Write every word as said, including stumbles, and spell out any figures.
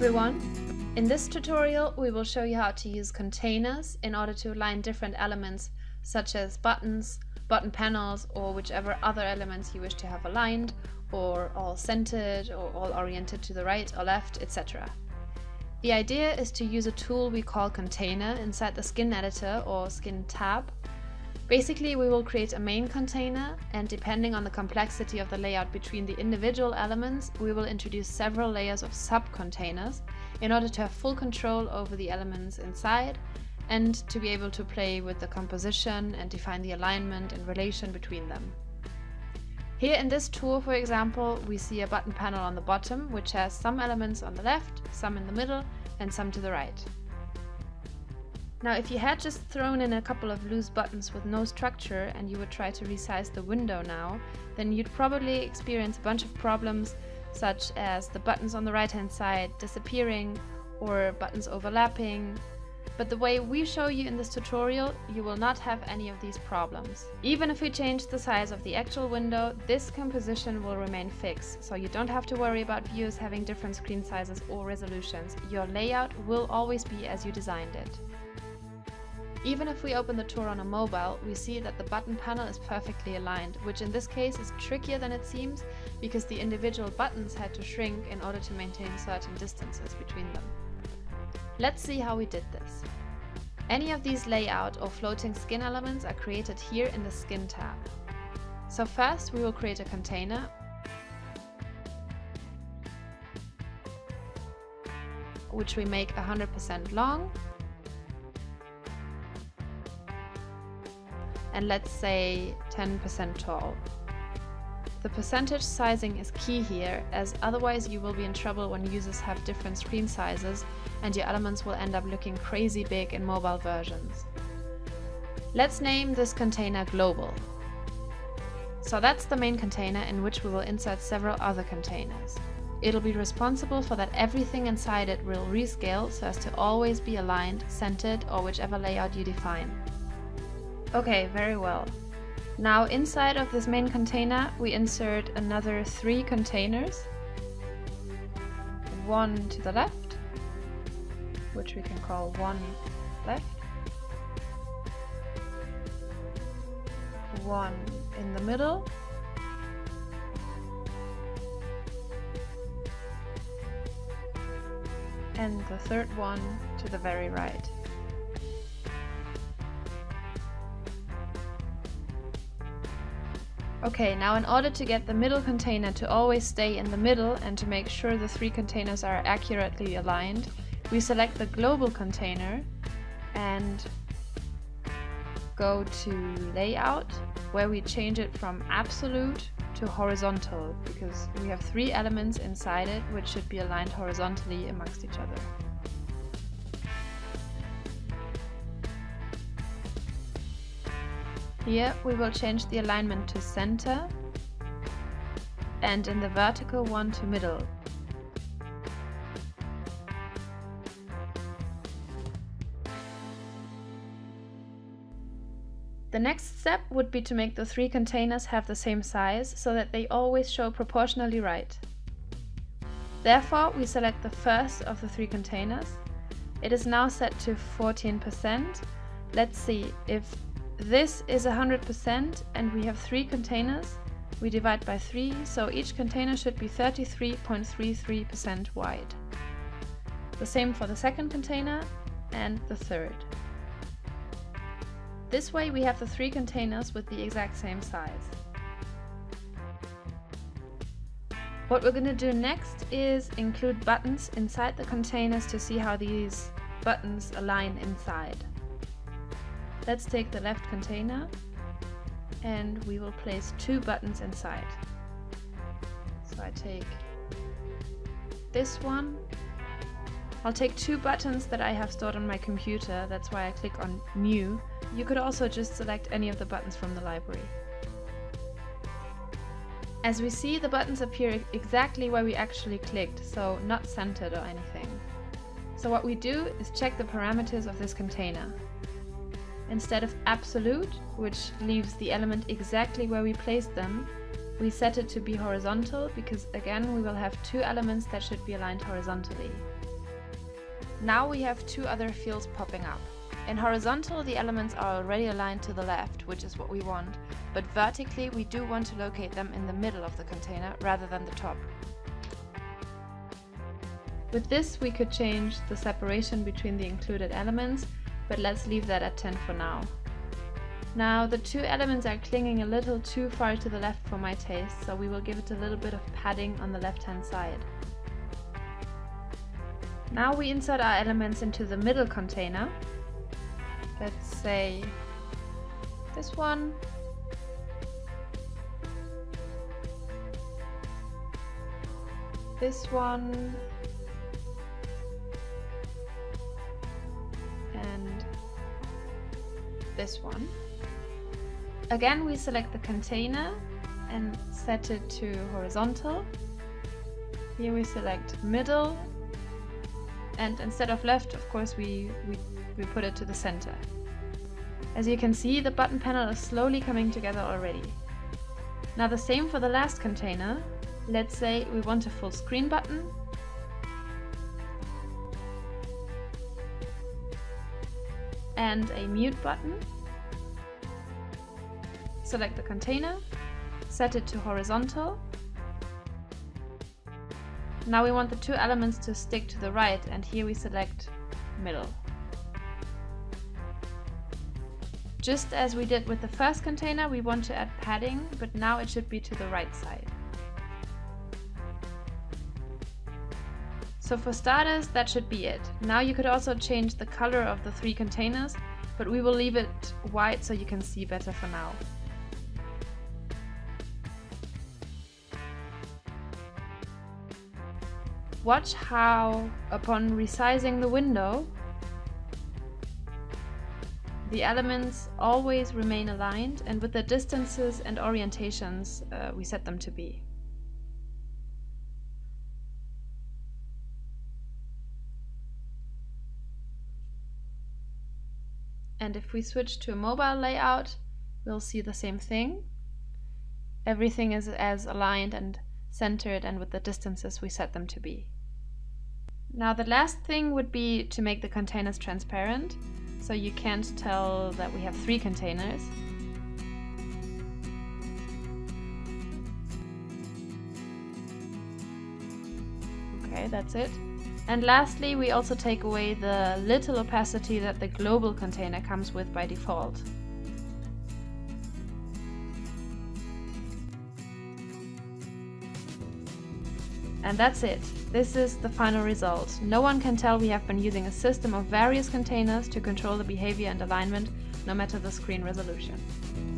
everyone! In this tutorial we will show you how to use containers in order to align different elements such as buttons, button panels, or whichever other elements you wish to have aligned, or all centered, or all oriented to the right or left, et cetera. The idea is to use a tool we call container inside the skin editor or skin tab. Basically, we will create a main container, and depending on the complexity of the layout between the individual elements, we will introduce several layers of sub-containers in order to have full control over the elements inside and to be able to play with the composition and define the alignment and relation between them. Here in this tool, for example, we see a button panel on the bottom, which has some elements on the left, some in the middle, and some to the right. Now, if you had just thrown in a couple of loose buttons with no structure and you would try to resize the window now, then you'd probably experience a bunch of problems such as the buttons on the right hand side disappearing or buttons overlapping. But the way we show you in this tutorial, you will not have any of these problems. Even if we change the size of the actual window, this composition will remain fixed, so you don't have to worry about viewers having different screen sizes or resolutions. Your layout will always be as you designed it. Even if we open the tour on a mobile, we see that the button panel is perfectly aligned, which in this case is trickier than it seems because the individual buttons had to shrink in order to maintain certain distances between them. Let's see how we did this. Any of these layout or floating skin elements are created here in the Skin tab. So first we will create a container, which we make one hundred percent long, and let's say ten percent tall. The percentage sizing is key here, as otherwise you will be in trouble when users have different screen sizes and your elements will end up looking crazy big in mobile versions. Let's name this container Global. So that's the main container in which we will insert several other containers. It'll be responsible for that everything inside it will rescale so as to always be aligned, centered, or whichever layout you define. Okay, very well. Now inside of this main container we insert another three containers. One to the left, which we can call one left. One in the middle. And the third one to the very right. Okay, now in order to get the middle container to always stay in the middle and to make sure the three containers are accurately aligned, we select the global container and go to layout, where we change it from absolute to horizontal, because we have three elements inside it which should be aligned horizontally amongst each other. Here we will change the alignment to center and in the vertical one to middle. The next step would be to make the three containers have the same size so that they always show proportionally right. Therefore, we select the first of the three containers. It is now set to fourteen percent. Let's see, if this is one hundred percent and we have three containers, we divide by three, so each container should be thirty-three point three three percent wide. The same for the second container and the third. This way we have the three containers with the exact same size. What we're going to do next is include buttons inside the containers to see how these buttons align inside. Let's take the left container and we will place two buttons inside. So I take this one. I'll take two buttons that I have stored on my computer, that's why I click on New. You could also just select any of the buttons from the library. As we see, the buttons appear exactly where we actually clicked, so not centered or anything. So what we do is check the parameters of this container. Instead of absolute, which leaves the element exactly where we placed them, we set it to be horizontal because again we will have two elements that should be aligned horizontally. Now we have two other fields popping up. In horizontal, the elements are already aligned to the left, which is what we want, but vertically we do want to locate them in the middle of the container rather than the top. With this we could change the separation between the included elements, but let's leave that at ten for now. Now the two elements are clinging a little too far to the left for my taste, so we will give it a little bit of padding on the left hand side. Now we insert our elements into the middle container. Let's say this one, this one, and this one. Again, we select the container and set it to horizontal. Here we select middle, and instead of left, of course, we, we, we put it to the center. As you can see, the button panel is slowly coming together already. Now the same for the last container. Let's say we want a full screen button. And a mute button. Select the container, set it to horizontal. Now we want the two elements to stick to the right, and here we select middle. Just as we did with the first container, we want to add padding, but now it should be to the right side. So for starters, that should be it. Now you could also change the color of the three containers, but we will leave it white so you can see better for now. Watch how, upon resizing the window, the elements always remain aligned, and with the distances and orientations uh, we set them to be. And if we switch to a mobile layout, we'll see the same thing. Everything is as aligned and centered and with the distances we set them to be. Now the last thing would be to make the containers transparent, so you can't tell that we have three containers. Okay, that's it. And lastly, we also take away the little opacity that the global container comes with by default. And that's it. This is the final result. No one can tell we have been using a system of various containers to control the behavior and alignment, no matter the screen resolution.